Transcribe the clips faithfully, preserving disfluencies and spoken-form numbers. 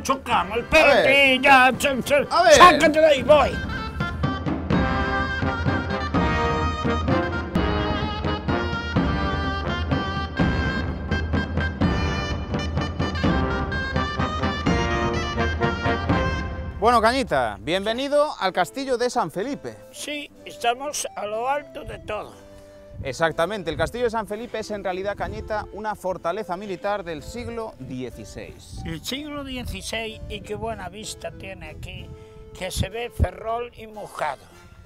chocamos, espérate, ya, ch ch A ver. sácate de ahí, voy. Bueno, Cañita, bienvenido al castillo de San Felipe. Sí, estamos a lo alto de todo. Exactamente, el castillo de San Felipe es en realidad, Cañita, una fortaleza militar del siglo dieciséis. El siglo dieciséis, y qué buena vista tiene aquí, que se ve Ferrol y Murgado.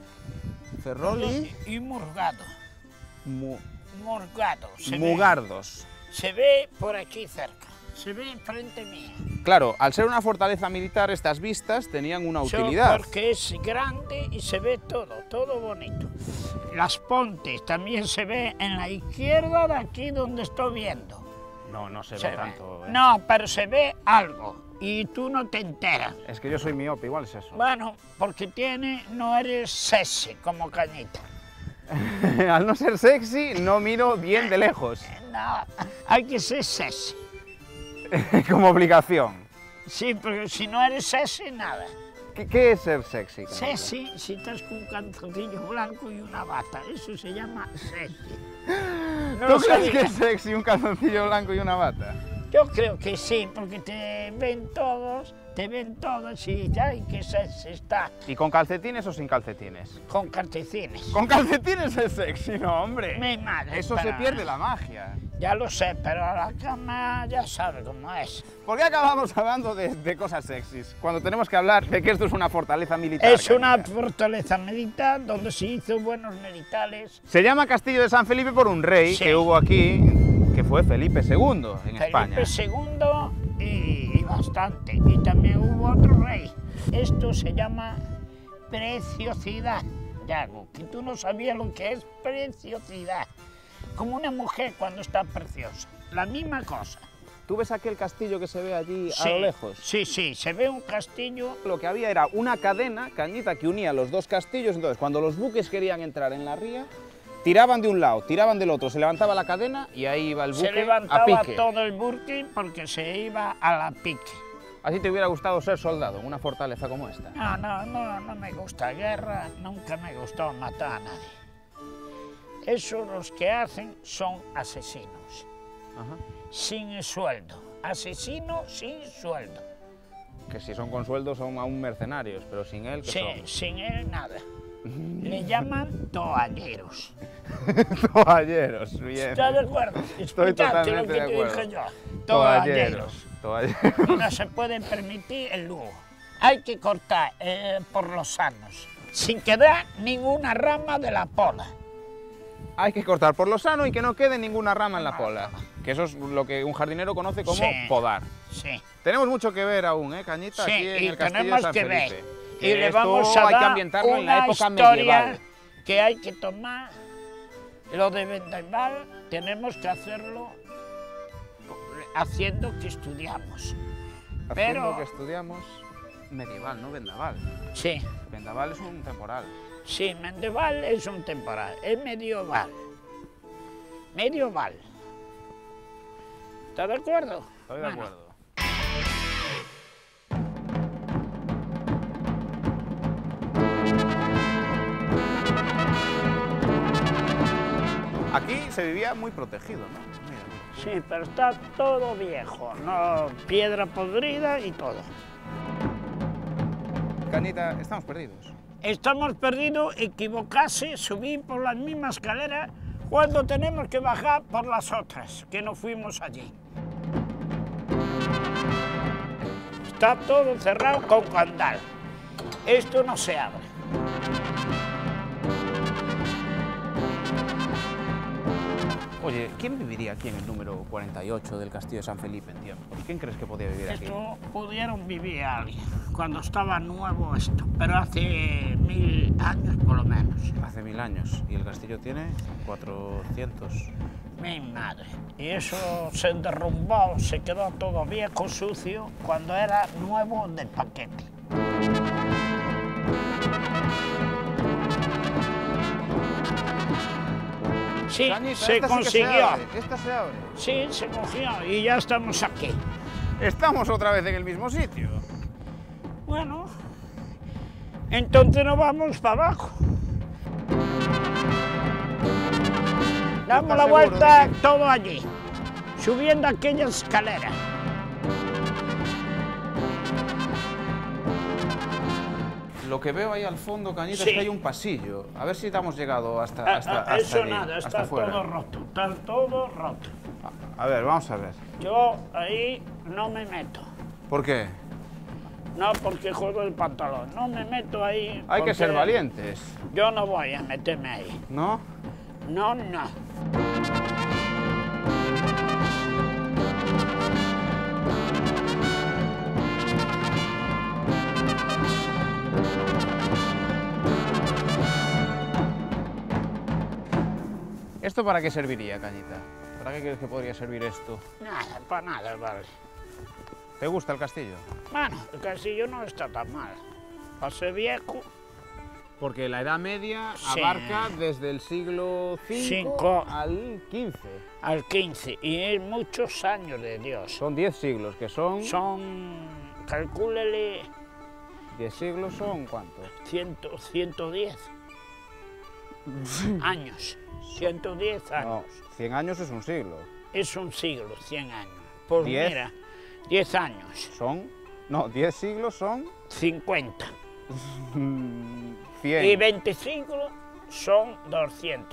Ferrol y... Y Murgado. Mu... Murgado. Se Mugardos. Ve, se ve por aquí cerca, se ve enfrente mía. Claro, al ser una fortaleza militar, estas vistas tenían una utilidad. Porque es grande y se ve todo, todo bonito. Las Pontes también se ve en la izquierda de aquí donde estoy viendo. No, no se, Se ve ve. tanto. ¿eh? No, pero se ve algo y tú no te enteras. Es que yo soy miope, igual es eso. Bueno, porque tiene, no eres sexy como Cañita. Al no ser sexy, no miro bien de lejos. No, hay que ser sexy. Como obligación. Sí, porque si no eres sexy, nada. ¿Qué, qué es ser sexy? Cañita? Sexy si estás con un calzoncillo blanco y una bata, eso se llama sexy. No ¿Tú lo crees sabía. que es sexy un calzoncillo blanco y una bata? Yo creo que sí, porque te ven todos, te ven todos y ya, y que sexy está. ¿Y con calcetines o sin calcetines? Con calcetines. Con calcetines es sexy, no, hombre. Mi madre. Eso pero- se pierde la magia. Ya lo sé, pero a la cama ya sabe cómo es. ¿Por qué acabamos hablando de, de cosas sexys? Cuando tenemos que hablar de que esto es una fortaleza militar. Es una Cañita. fortaleza militar donde se hizo buenos militares. Se llama Castillo de San Felipe por un rey Sí. que hubo aquí, que fue Felipe segundo en España. Felipe segundo y, y bastante. Y también hubo otro rey. Esto se llama preciosidad, Yago, que tú no sabías lo que es preciosidad. Como una mujer cuando está preciosa. La misma cosa. ¿Tú ves aquel castillo que se ve allí Sí, a lo lejos? Sí, sí, se ve un castillo. Lo que había era una cadena, Cañita, que unía los dos castillos. Entonces, cuando los buques querían entrar en la ría, tiraban de un lado, tiraban del otro, se levantaba la cadena y ahí iba el buque Se a levantaba pique. todo el buque porque se iba a la pique. ¿A ti te hubiera gustado ser soldado en una fortaleza como esta? No, no, no, no me gusta guerra, nunca me gustó matar a nadie. Eso los que hacen son asesinos, Ajá. sin sueldo. Asesino sin sueldo. Que si son con sueldo son aún mercenarios, pero sin él, ¿qué Sí, son? sin él nada. Le llaman toalleros. Toalleros, bien. ¿Estás de acuerdo? Estoy Escuchaste totalmente lo que de te acuerdo. dije yo. Toalleros. Toalleros. No se puede permitir el lujo. Hay que cortar eh, por los sanos, sin quedar ninguna rama de la pola. Hay que cortar por lo sano y que no quede ninguna rama en la pola. Que eso es lo que un jardinero conoce como Sí. podar. Sí, Tenemos mucho que ver aún, ¿eh, Cañita? sí, Aquí en y el castillo tenemos de San que Felipe. ver. Que Y le esto vamos a hay que dar ambientarlo en la una época historia medieval. que hay que tomar. Lo de vendaval tenemos que hacerlo haciendo que estudiamos. Haciendo Pero- que estudiamos medieval, no vendaval. Sí, Vendaval es un temporal. sí, medieval es un temporal, es medieval. Medieval. ¿Estás de acuerdo? Estoy de Bueno, acuerdo. Aquí se vivía muy protegido, ¿no? Mira, mira. Sí, pero está todo viejo, no piedra podrida y todo. Cañita, estamos perdidos. Estamos perdidos, equivocarse, subir por las mismas escaleras cuando tenemos que bajar por las otras, que no fuimos allí. Está todo cerrado con candal. Esto no se abre. Oye, ¿quién viviría aquí en el número cuarenta y ocho del Castillo de San Felipe en tiempo? ¿Quién crees que podía vivir aquí? Esto pudieron vivir alguien cuando estaba nuevo esto, pero hace mil años por lo menos. Hace mil años. Y el castillo tiene cuatrocientos. Mi madre. Y eso se derrumbó, se quedó todo viejo, sucio, cuando era nuevo del paquete. Sí, Cañita, se esta sí que consiguió. se abre, esta se abre. Sí, se cogió y ya estamos aquí. Estamos otra vez en el mismo sitio. Bueno, entonces nos vamos para abajo. Damos la vuelta que... todo allí, subiendo aquella escalera. Lo que veo ahí al fondo, Cañita, sí. es que hay un pasillo. A ver si hemos llegado hasta, hasta, a, a, hasta Eso allí, nada, hasta está todo roto, está todo roto. A ver, vamos a ver. Yo ahí no me meto. ¿Por qué? No, porque jodo el pantalón. No me meto ahí. Hay que ser valientes. Yo no voy a meterme ahí. ¿No? No, no. ¿Esto para qué serviría, Cañita? ¿Para qué crees que podría servir esto? Nada, para nada, vale. ¿Te gusta el castillo? Bueno, el castillo no está tan mal. Para ser viejo... Porque la Edad Media sí. abarca desde el siglo cinco Cinco. al quince. Al quince, y es muchos años de Dios. Son diez siglos, que son... Son... calcúlele... ¿diez siglos son cuántos? Ciento, ciento diez años. ciento diez años. No, cien años es un siglo. Es un siglo, cien años. Pues ¿diez? Mira, diez años. Son... no, diez siglos son... cincuenta. cien. Y veinte siglos son doscientos.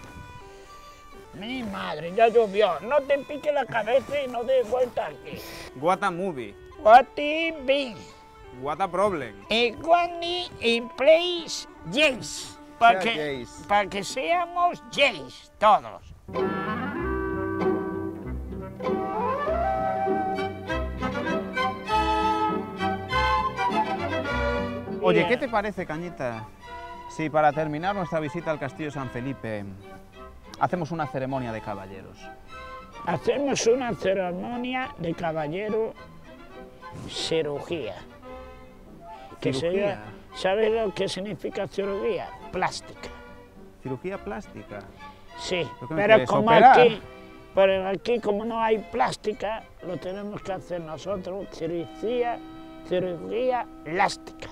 Mi madre, ya llovió. No te pique la cabeza y no des vuelta aquí. What a movie. What it be? What a problem. Equally in place, yes. Para Sea que, Jace. pa que seamos yes, todos. Oye, ¿qué te parece, Cañita, si para terminar nuestra visita al Castillo de San Felipe hacemos una ceremonia de caballeros? Hacemos una ceremonia de caballero cirugía. Que ¿Cirugía? sería, ¿sabes lo que significa cirugía? Plástica. ¿Cirugía plástica? Sí, ¿Pero qué me pero quieres, como operar? aquí, pero aquí como no hay plástica, lo tenemos que hacer nosotros, cirugía, cirugía plástica.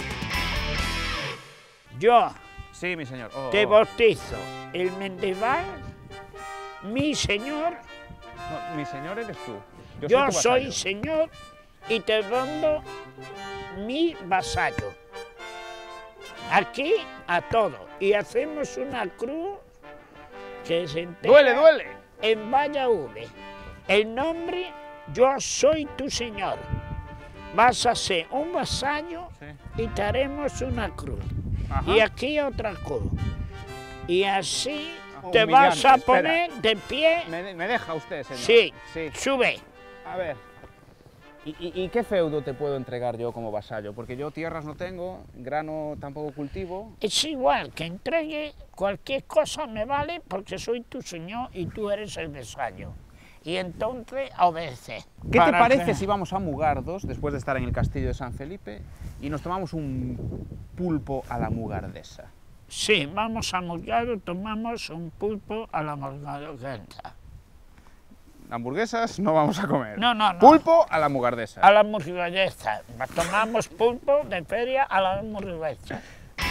Yo Sí, mi señor. Oh, te oh. bautizo el Mendival, mi señor, No, mi señor eres tú. Yo, yo tu soy vasallo. señor y te mando mi vasallo. Aquí a todo. Y hacemos una cruz que se entera ¡Duele, duele! en Valla V. El nombre, yo soy tu señor. Vas a ser un vasallo Sí. y te haremos una cruz. Ajá. Y aquí otra cruz. Y así Ah, te humillante, vas a espera. poner de pie. ¿Me, me deja usted, señor? Sí, Sí. sube. A ver. ¿Y, y, y qué feudo te puedo entregar yo como vasallo? Porque yo tierras no tengo, grano tampoco cultivo. Es igual que entregue cualquier cosa me vale porque soy tu señor y tú eres el vasallo. Y entonces obedece. ¿Qué te Para parece que- si vamos a Mugardos, después de estar en el castillo de San Felipe, y nos tomamos un pulpo a la mugardesa? Sí, vamos a Murgado, tomamos un pulpo a la morgadesa. Hamburguesas no vamos a comer. No, no, no. Pulpo a la mugardesa. A la morgadesa. Tomamos pulpo de feria a la morgadesa.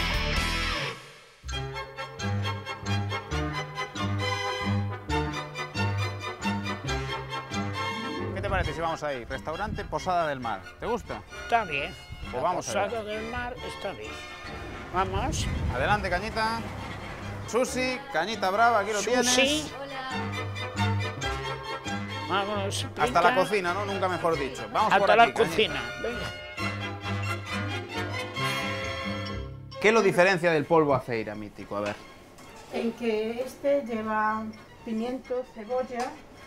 ¿Qué te parece si vamos ahí? Restaurante Posada del Mar. ¿Te gusta? Está bien. Pues La vamos allá. Posada del Mar está bien. Vamos. Adelante, Cañita. Susi, Cañita Brava, aquí lo Susi. tienes. Vamos. Hasta la pica. cocina, ¿no? Nunca mejor dicho. Vamos por Hasta la aquí, Cañita. cocina. Venga. ¿Qué lo diferencia del polvo a feira mítico? A ver. En que este lleva pimiento, cebolla,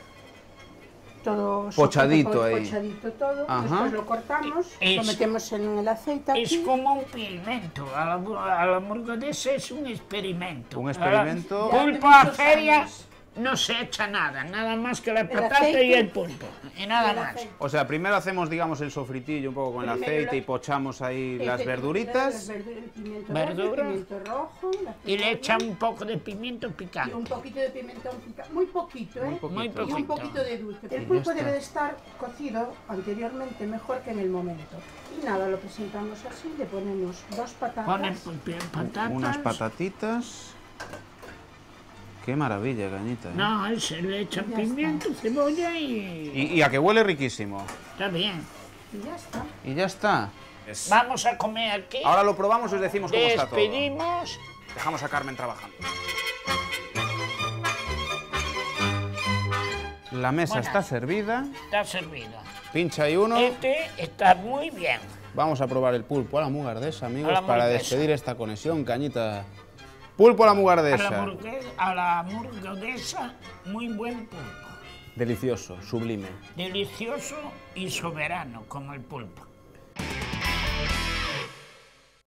todo Pochadito sofrito, ahí. pochadito todo. Ajá. Después lo cortamos, Es- lo metemos en el aceite aquí. Es como un experimento. A la, a la morgadesa es un experimento. Un experimento. A la- Pulpo a feria, no se echa nada, nada más que la El patata aceite. y el pulpo, y nada El más. aceite. O sea, primero hacemos, digamos, el sofritillo un poco con el Primero aceite lo- y pochamos ahí las Este, verduritas. Las verduras, el pimiento Verdura. verde, el pimiento rojo, la Y le cebolla, echan un poco de pimiento y picante. un poquito de pimentón picante, muy poquito, ¿eh? Muy poquito. Muy Y un poquito. poquito de dulce. El ya pulpo está. debe de estar cocido anteriormente mejor que en el momento. Y nada, lo presentamos así, le ponemos dos patatas. Ponen pi- patatas. Unas patatitas. Qué maravilla, Cañita. ¿eh? No, él se le echa Ya pimiento, cebolla y... Y, y a que huele riquísimo. Está bien. Y ya está. Y ya está. Vamos a comer aquí. Ahora lo probamos y os decimos cómo está todo. Despedimos. Dejamos a Carmen trabajando. La mesa Buena. está servida. Está servida. Pincha ahí uno. Este está muy bien. Vamos a probar el pulpo a la mugardesa, amigos, A la para mugardesa. despedir esta conexión, Cañita. Pulpo a la A la, mugardesa. hamburguesa, a la hamburguesa, muy buen pulpo. Delicioso, sublime. Delicioso y soberano como el pulpo.